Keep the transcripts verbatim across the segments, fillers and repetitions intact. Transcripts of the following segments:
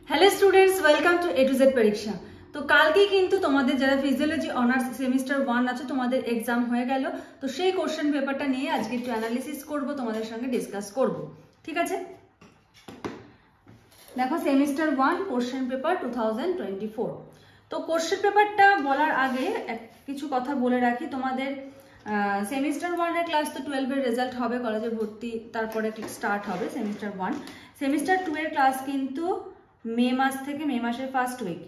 Hello students welcome to A to Z परीक्षा। तो कल के किन्तु तुम्हारे जरा फिजियोलॉजी অনার্স সেমিস্টার वन আছে তোমাদের एग्जाम হয়ে গেল। তো সেই কোশ্চেন পেপারটা নিয়ে আজকে একটু অ্যানালিসিস করব, তোমাদের সঙ্গে ডিসকাস করব, ঠিক আছে? দেখো semester one question paper two thousand twenty four. তো কোশ্চেন পেপারটা বলার আগে কিছু কথা বলে রাখি, তোমাদের সেমিস্টার वन এর ক্লাস তো টুয়েলভ এর রেজাল্ট হবে, কলেজে ভর্তি তারপরে স্টার্ট হবে সেমিস্টার वन। সেমিস্টার टू এর ক্লাস কিন্তু মে মাস থেকে মে মাসের ফার্স্ট উইক,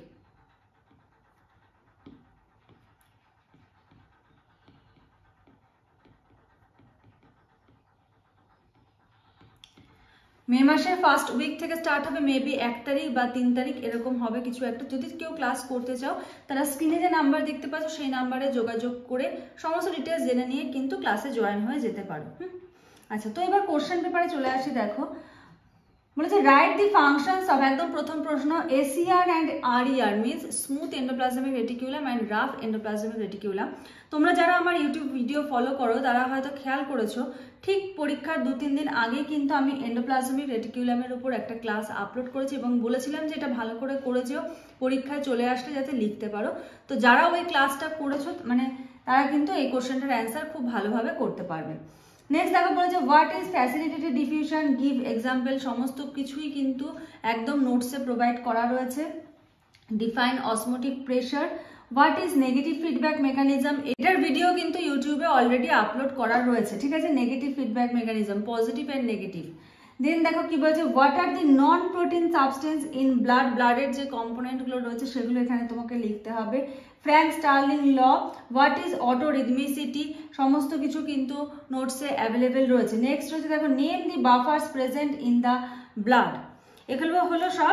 মে মাসের ফার্স্ট উইক থেকে স্টার্ট হবে, মেবি এক তারিখ বা তিন তারিখ এরকম হবে কিছু একটা। যদি কেউ ক্লাস করতে চাও তারা স্ক্রিনে যে নাম্বার দেখতে পাচ্ছ সেই নাম্বারে যোগাযোগ করে সমস্ত ডিটেলস জেনে নিয়ে কিন্তু ক্লাসে জয়েন হয়ে যেতে পারো। হুম, আচ্ছা, তো এবার কোশ্চেন পেপারে চলে আসি। দেখো বলেছে রাইট দি ফাংশনস অফ, একদম প্রথম প্রশ্ন, SER and RER means smooth endoplasmic reticulum and rough endoplasmic reticulum. তোমরা যারা আমার ইউটিউব ভিডিও ফলো করো তারা হয়তো খেয়াল করেছো, ঠিক পরীক্ষার দু তিন দিন আগে কিন্তু আমি এন্ডোপ্লাজমিক রেটিকুলামের উপর একটা ক্লাস আপলোড করেছি এবং বলেছিলাম যে এটা ভালো করে করেছো, পরীক্ষায় চলে আসলে যাতে লিখতে পারো। তো যারা ওই ক্লাসটা করেছো মানে তারা কিন্তু এই কোশ্চেনটার অ্যান্সার খুব ভালোভাবে করতে পারবে। নেক্সট দেখো বলেছে what is facilitated diffusion, give example, সমস্ত কিছুই কিন্তু একদম নোটসে প্রোভাইড করা রয়েছে। Define osmotic pressure, what is negative feedback mechanism, এটার ভিডিও কিন্তু ইউটিউবে অলরেডি আপলোড করা রয়েছে, ঠিক আছে? Negative feedback mechanism, positive and negative. Then দেখো কি বলছে what are the non protein substance in blood, ব্লাডের যে কম্পোনেন্টগুলো রয়েছে সেগুলো এখানে তোমাকে লিখতে হবে। Frank Starling law, what is autorhythmicity, সমস্ত কিছু কিন্তু নোটসে অ্যাভেলেবেল রয়েছে। নেক্সট রয়েছে দেখো name the buffers present in the blood, এগুলো হলো সব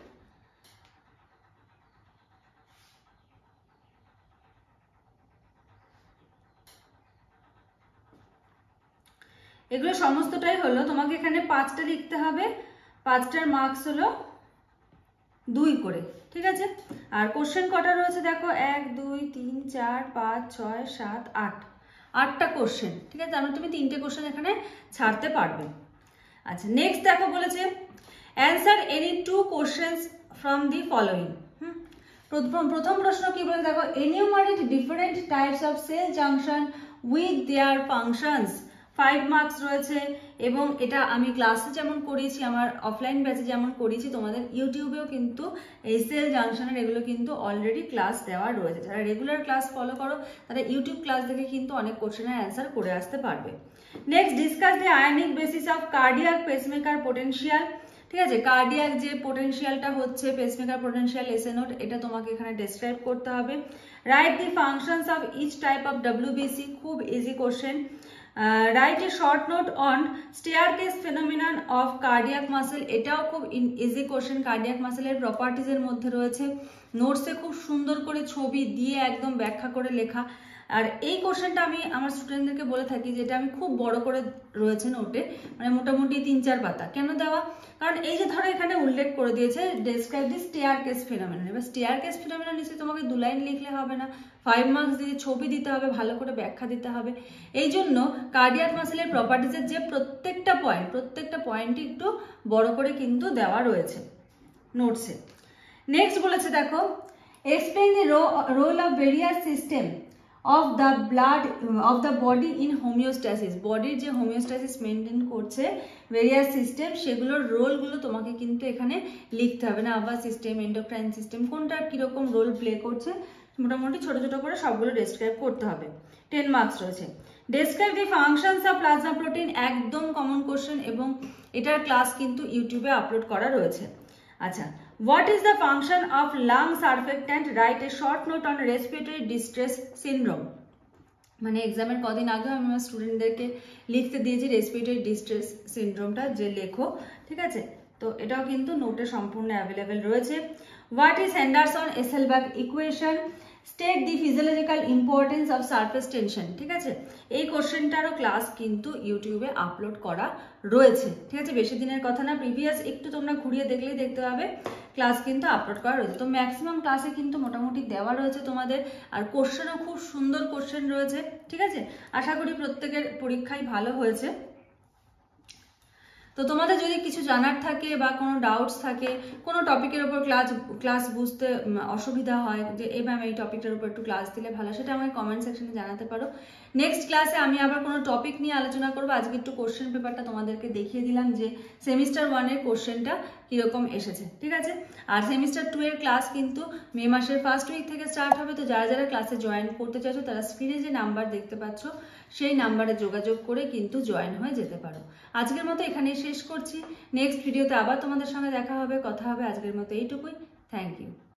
এগুলো সমস্তটাই হলো তোমাকে এখানে পাঁচটা লিখতে হবে, পাঁচটার মার্কস হলো দুই করে, ঠিক আছে? আর কোশ্চেন কটা রয়েছে দেখো, এক দুই তিন চার পাঁচ ছয় সাত আট, আটটা কোশ্চেন, ঠিক আছে? তার মানে তুমি তিনটে কোশ্চেন এখানে ছাড়তে পারবে। আচ্ছা, নেক্সট দেখো বলেছে answer any two questions from the following. Hmm, প্রথম প্রশ্ন কি বলে দেখো, enumerate different types of cell junction with their functions, five marks রয়েছে। এবং এটা আমি ক্লাসে যেমন করিয়েছি, আমার অফলাইন ব্যাচে যেমন করিয়েছি, তোমাদের ইউটিউবেও কিন্তু এই সেল জাংশনের এগুলো কিন্তু অলরেডি ক্লাস দেওয়া রয়েছে। যারা রেগুলার ক্লাস ফলো করো তারা ইউটিউব ক্লাস দেখে কিন্তু অনেক কোশ্চেনের অ্যান্সার করে আসতে পারবে। Next discuss the ionic basis of cardiac pacemaker potential, ঠিক আছে? কার্ডিয়াক যে পোটেনশিয়ালটা হচ্ছে পেসমেকার পোটেনশিয়াল এসএ নোট, এটা তোমাকে এখানে ডেসক্রাইব করতে হবে। Write the functions of each type of WBC, খুব easy question. Write a short note on staircase phenomenon of cardiac muscle, এটাও খুব ইজি কোশ্চেন, কার্ডিয়াক মাসেলের প্রপার্টিজের মধ্যে রয়েছে। নোটসে খুব সুন্দর করে ছবি দিয়ে একদম ব্যাখ্যা করে লেখা। আর এই কোশ্চেনটা আমি আমার স্টুডেন্টদেরকে বলে থাকি যেটা আমি খুব বড় করে রয়েছে নোটে, মানে মোটামুটি তিন চার পাতা। কেন দেওয়া? কারণ এই যে ধরো এখানে উল্লেখ করে দিয়েছে ডেসক্রাইব দি স্টেয়ারকেস ফেনোমেনন, এবার স্টেয়ারকেস ফেনোমেনন নিশ্চয়ই তোমাকে দু লাইন লিখলে হবে না, ফাইভ মার্কস দিয়ে ছবি দিতে হবে, ভালো করে ব্যাখ্যা দিতে হবে। এই জন্য কার্ডিয়াক মাসেলের প্রপার্টিজের যে প্রত্যেকটা পয়েন্ট প্রত্যেকটা পয়েন্টই একটু বড় করে কিন্তু দেওয়া রয়েছে নোটসে। নেক্সট বলেছে দেখো explain the role of various system of the blood of the body in homeostasis, বডির যে হোমিওস্ট্যাসিস মেনটেন করছে ভেরিয়াস সিস্টেম, সেগুলোর রোলগুলো তোমাকে কিন্তু এখানে লিখতে হবে। নার্ভাস সিস্টেম, এন্ডোক্রাইন সিস্টেম, কোনটা কিরকম রোল প্লে করছে মোটামুটি ছোট ছোট করে সবগুলো ডেসক্রাইব করতে হবে। টেন মার্কস রয়েছে। Describe the functions of plasma protein, একদম কমন কোশ্চেন এবং এটার ক্লাস কিন্তু ইউটিউবে আপলোড করা রয়েছে। আচ্ছা, what is the function of lung surfactant, write a short note on respiratory distress syndrome, মানে এক্সামের কদিন আগে আমি আমার স্টুডেন্টদেরকে লিখতে দিয়েছি রেসপিরেটরি ডিস্ট্রেস সিনড্রোমটা যে লেখো, ঠিক আছে? তো এটাও কিন্তু নোটে সম্পূর্ণ অ্যাভেলেবেল রয়েছে। What is Henderson Hasselbalch equation, state the physiological importance of surface tension, ঠিক আছে? এই কোশ্চেনটারও ক্লাস কিন্তু ইউটিউবে আপলোড করা রয়েছে, ঠিক আছে? বেশি দিনের কথা না, প্রিভিয়াস একটু তোমরা ঘুরিয়ে দেখলেই দেখতে পাবে ক্লাস কিন্তু আপলোড করা রয়েছে। তো ম্যাক্সিমাম ক্লাসে কিন্তু মোটামুটি দেওয়া রয়েছে তোমাদের, আর কোশ্চেনও খুব সুন্দর কোশ্চেন রয়েছে, ঠিক আছে? আশা করি প্রত্যেকের পরীক্ষায় ভালো হয়েছে। তো তো তোমাদের যদি কিছু জানার থাকে বা কোনো ডাউটস থাকে, কোনো টপিকের উপর ক্লাস ক্লাস বুঝতে অসুবিধা হয় যে এই ম্যাম এই টপিকটার উপর একটু ক্লাস দিলে ভালো, সেটা আমাকে কমেন্ট সেকশনে জানাতে পারো। নেক্সট ক্লাসে আমি আবার কোনো টপিক নিয়ে আলোচনা করবো। আজকে একটু কোশ্চেন পেপারটা তোমাদেরকে দেখিয়ে দিলাম যে সেমিস্টার ওয়ানের কোশ্চেনটা কিরকম এসেছে, ঠিক আছে। আর সেমিস্টার টু এর ক্লাস কিন্তু মে মাসের ফার্স্ট উইক থেকে স্টার্ট হবে। তো যারা যারা ক্লাসে জয়েন করতে চাইছো তারা স্ক্রিনে যে নাম্বার দেখতে পাচ্ছ সেই নাম্বারে যোগাযোগ করে কিন্তু জয়েন হয়ে যেতে পারো। আজকের মতো এখানেই শেষ করছি। নেক্সট ভিডিওতে আবার তোমাদের সঙ্গে দেখা হবে, কথা হবে। আজকের মতো এইটুকুই। Thank you.